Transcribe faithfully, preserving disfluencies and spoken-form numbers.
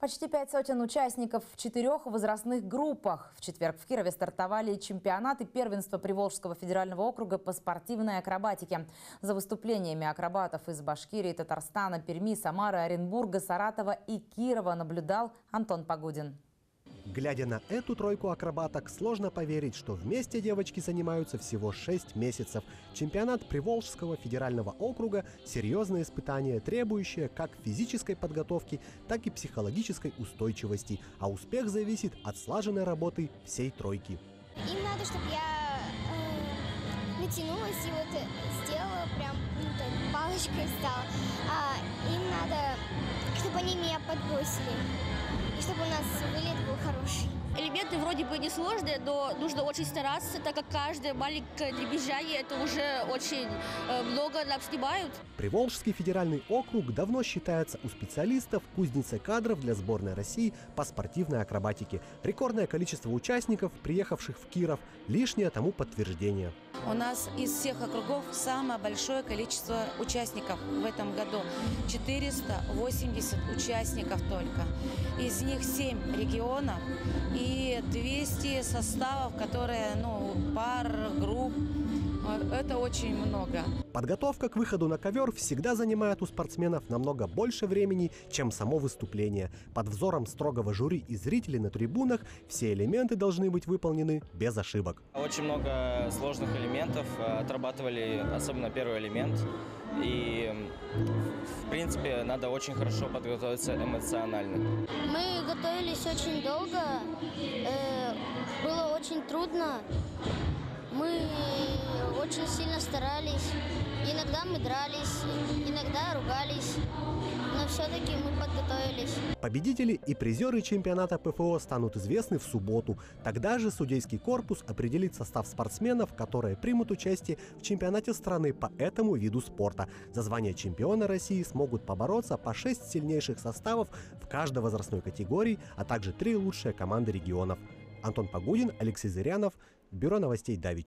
Почти пять сотен участников в четырех возрастных группах. В четверг в Кирове стартовали чемпионаты первенства Приволжского федерального округа по спортивной акробатике. За выступлениями акробатов из Башкирии, Татарстана, Перми, Самары, Оренбурга, Саратова и Кирова наблюдал Антон Погудин. Глядя на эту тройку акробаток, сложно поверить, что вместе девочки занимаются всего шесть месяцев. Чемпионат Приволжского федерального округа – серьезное испытание, требующее как физической подготовки, так и психологической устойчивости. А успех зависит от слаженной работы всей тройки. Им надо, чтобы я э, натянулась и вот сделала прям ну, так, палочкой стала. А им надо, чтобы они меня подбросили. И чтобы у нас вылет был хороший. Элементы вроде бы несложные, но нужно очень стараться, так как каждое маленькое дребезжание это уже очень э, много нам снимают. Приволжский федеральный округ давно считается у специалистов кузницей кадров для сборной России по спортивной акробатике. Рекордное количество участников, приехавших в Киров, лишнее тому подтверждение. У нас из всех округов самое большое количество участников в этом году. четыреста восемьдесят участников только. Из них семь регионов и двести составов, которые, ну, пар, групп. Это очень много. Подготовка к выходу на ковер всегда занимает у спортсменов намного больше времени, чем само выступление. Под взором строгого жюри и зрителей на трибунах все элементы должны быть выполнены без ошибок. Очень много сложных элементов. Отрабатывали особенно первый элемент. И, в принципе, надо очень хорошо подготовиться эмоционально. Мы готовились очень долго. Э, было очень трудно. Мы очень сильно старались. Иногда мы дрались, иногда ругались, но все-таки мы подготовились. Победители и призеры чемпионата ПФО станут известны в субботу. Тогда же судейский корпус определит состав спортсменов, которые примут участие в чемпионате страны по этому виду спорта. За звание чемпиона России смогут побороться по шесть сильнейших составов в каждой возрастной категории, а также три лучшие команды регионов. Антон Погудин, Алексей Зырянов, Бюро новостей Давич.